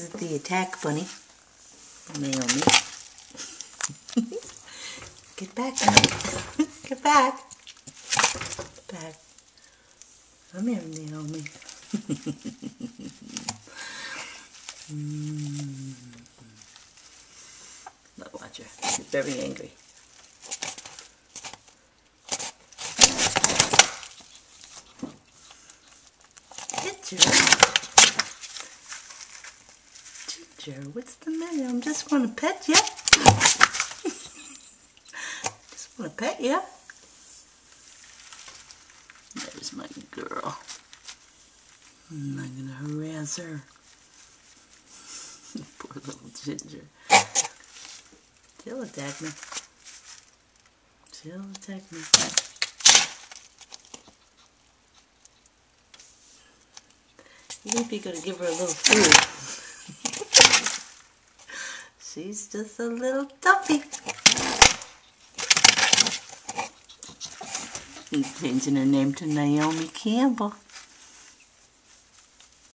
is the attack bunny, Naomi. Get back, get back. Back. Come here, Naomi. Look, watch her. She's very angry. Ginger. Ginger, what's the matter? I just want to pet you. Just want to pet you. There's my girl. I'm not going to harass her. Poor little Ginger. She'll attack me. She'll attack me. Even if you're going to give her a little food. She's just a little dumpy. I'm changing her name to Naomi Campbell.